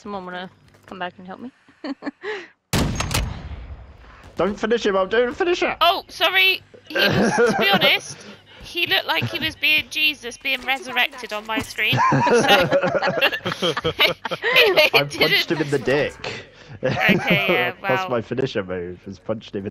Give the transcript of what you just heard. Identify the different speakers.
Speaker 1: Someone wanna come back and help me?
Speaker 2: Don't finish him, I'm doing finish it!
Speaker 3: Oh, sorry. He was, to be honest, he looked like he was being Jesus, being resurrected on my screen.
Speaker 2: I punched him in the dick.
Speaker 3: Okay, yeah,
Speaker 2: That's
Speaker 3: wow.
Speaker 2: my finisher move, is punched him in